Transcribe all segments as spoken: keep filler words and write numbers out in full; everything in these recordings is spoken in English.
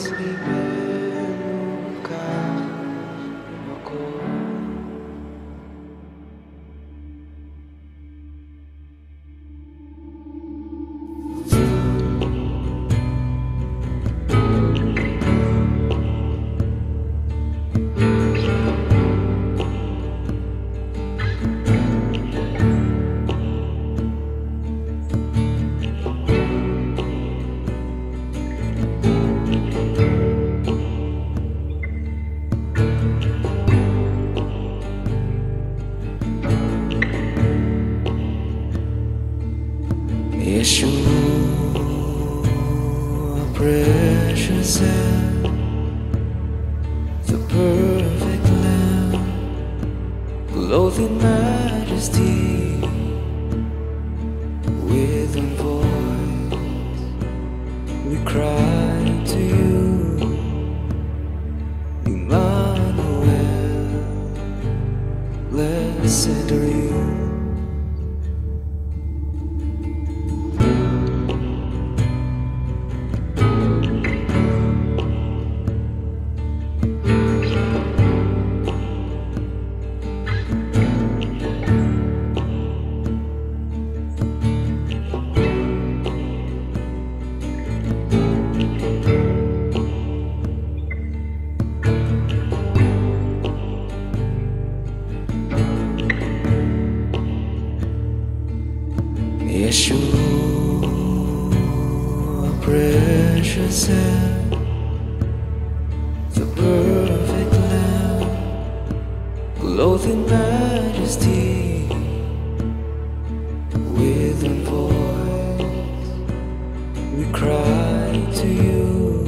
Libenu Kach Maqom. Yahshua Precious, the perfect Lamb, clothed in majesty, with one voice we cry to you, Imanuel, blessed are you. Yahshua Precious, the perfect Lamb, clothed in majesty, with one voice we cry to you,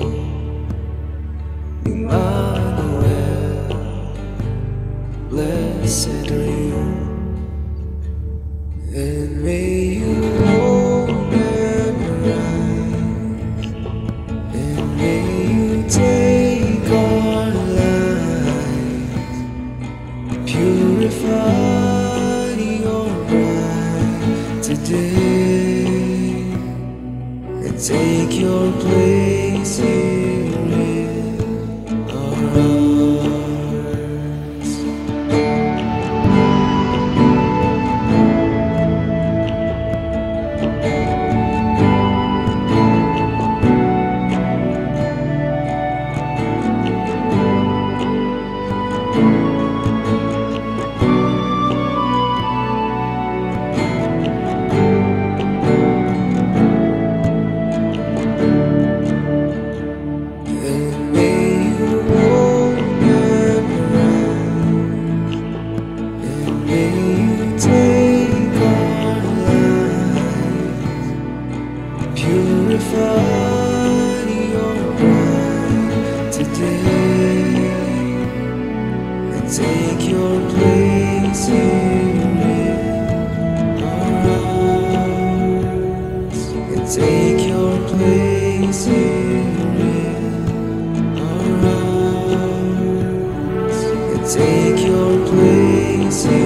Imanuel, blessed are you. And may you open your eyes, and may you take our lives, purify your bride today, and take your place here in our hearts. Purify your bride today, and take your place here in our hearts, and take your place here in our hearts, and take your place here.